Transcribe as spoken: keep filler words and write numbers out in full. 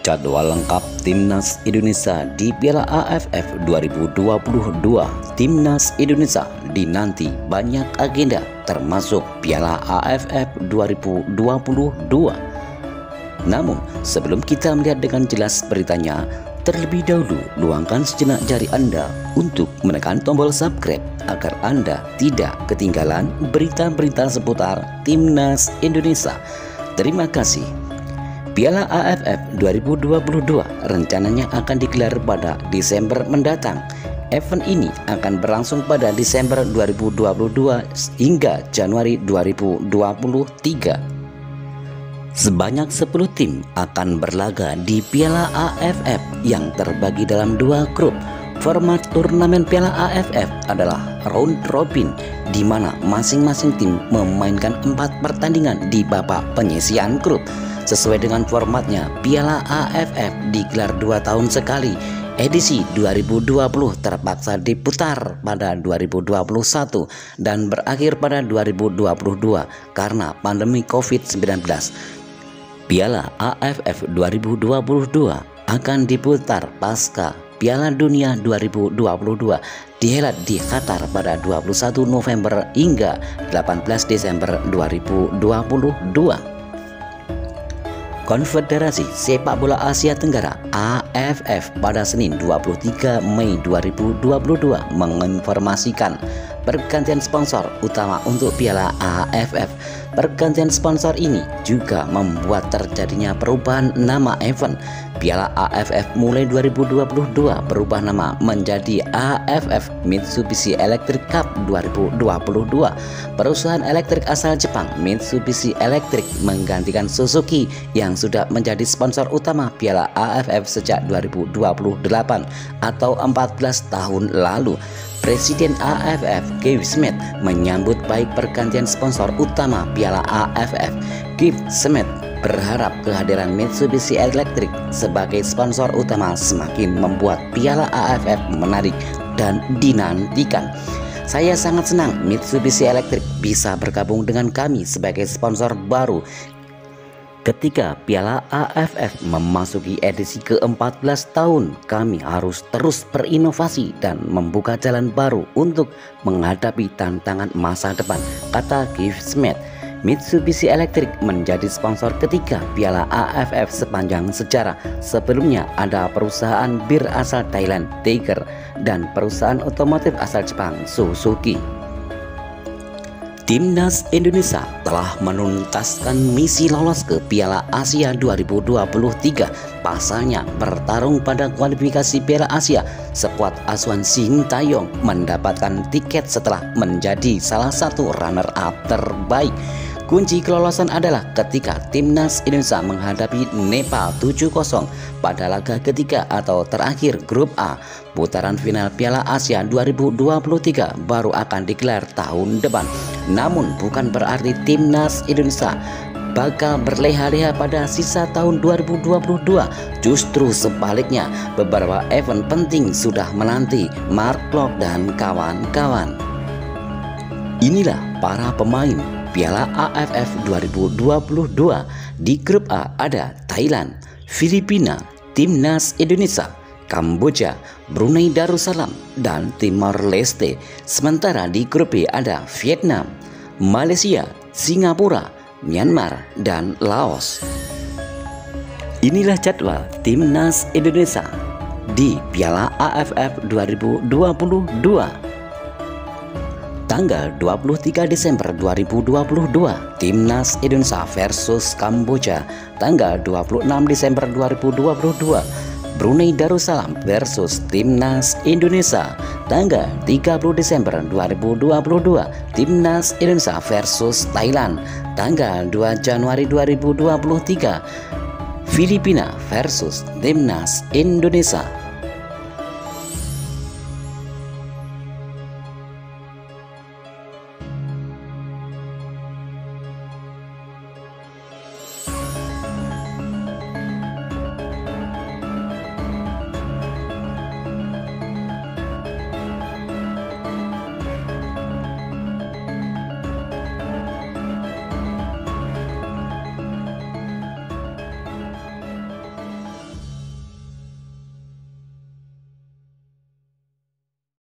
Jadwal lengkap Timnas Indonesia di Piala A F F dua ribu dua puluh dua. Timnas Indonesia dinanti banyak agenda termasuk Piala A F F dua ribu dua puluh dua. Namun sebelum kita melihat dengan jelas beritanya, terlebih dahulu luangkan sejenak jari Anda untuk menekan tombol subscribe agar Anda tidak ketinggalan berita-berita seputar Timnas Indonesia. Terima kasih. Piala A F F dua ribu dua puluh dua rencananya akan digelar pada Desember mendatang. Event ini akan berlangsung pada Desember dua ribu dua puluh dua hingga Januari dua ribu dua puluh tiga. Sebanyak sepuluh tim akan berlaga di Piala A F F yang terbagi dalam dua grup. Format turnamen Piala A F F adalah round robin, di mana masing-masing tim memainkan empat pertandingan di babak penyisihan grup. Sesuai dengan formatnya, Piala A F F digelar dua tahun sekali. Edisi dua ribu dua puluh terpaksa diputar pada dua ribu dua puluh satu dan berakhir pada dua ribu dua puluh dua karena pandemi COVID sembilan belas. Piala A F F dua ribu dua puluh dua akan diputar pasca Piala Dunia dua ribu dua puluh dua dihelat di Qatar pada dua puluh satu November hingga delapan belas Desember dua ribu dua puluh dua. Konfederasi Sepak Bola Asia Tenggara A F F pada Senin dua puluh tiga Mei dua ribu dua puluh dua menginformasikan pergantian sponsor utama untuk Piala A F F. Pergantian sponsor ini juga membuat terjadinya perubahan nama event. Piala A F F mulai dua ribu dua puluh dua berubah nama menjadi A F F Mitsubishi Electric Cup dua ribu dua puluh dua. Perusahaan elektrik asal Jepang Mitsubishi Electric menggantikan Suzuki yang sudah menjadi sponsor utama Piala A F F sejak dua ribu dua puluh delapan atau empat belas tahun lalu. Presiden A F F Keith Smith menyambut baik pergantian sponsor utama Piala A F F. Keith Smith berharap kehadiran Mitsubishi Electric sebagai sponsor utama semakin membuat Piala A F F menarik dan dinantikan. Saya sangat senang Mitsubishi Electric bisa bergabung dengan kami sebagai sponsor baru. Ketika Piala A F F memasuki edisi ke empat belas tahun, kami harus terus berinovasi dan membuka jalan baru untuk menghadapi tantangan masa depan, kata Keith Smith. Mitsubishi Electric menjadi sponsor ketiga Piala A F F sepanjang sejarah. Sebelumnya ada perusahaan bir asal Thailand, Tiger, dan perusahaan otomotif asal Jepang, Suzuki. Timnas Indonesia telah menuntaskan misi lolos ke Piala Asia dua ribu dua puluh tiga. Pasalnya bertarung pada kualifikasi Piala Asia, skuad asuhan Sintayong mendapatkan tiket setelah menjadi salah satu runner-up terbaik. Kunci kelolosan adalah ketika Timnas Indonesia menghadapi Nepal tujuh kosong pada laga ketiga atau terakhir grup A. Putaran final Piala Asia dua ribu dua puluh tiga baru akan digelar tahun depan. Namun bukan berarti Timnas Indonesia bakal berleha-leha pada sisa tahun dua ribu dua puluh dua. Justru sebaliknya, beberapa event penting sudah menanti Mark Klok dan kawan-kawan. Inilah para pemain Piala A F F dua ribu dua puluh dua. Di grup A ada Thailand, Filipina, Timnas Indonesia, Kamboja, Brunei Darussalam, dan Timor Leste. Sementara di grup B ada Vietnam, Malaysia, Singapura, Myanmar, dan Laos. Inilah jadwal Timnas Indonesia di Piala A F F dua ribu dua puluh dua. Tanggal dua puluh tiga Desember dua ribu dua puluh dua, Timnas Indonesia versus Kamboja. Tanggal dua puluh enam Desember dua ribu dua puluh dua, Brunei Darussalam versus Timnas Indonesia. Tanggal tiga puluh Desember dua ribu dua puluh dua, Timnas Indonesia versus Thailand. Tanggal dua Januari dua ribu dua puluh tiga, Filipina versus Timnas Indonesia.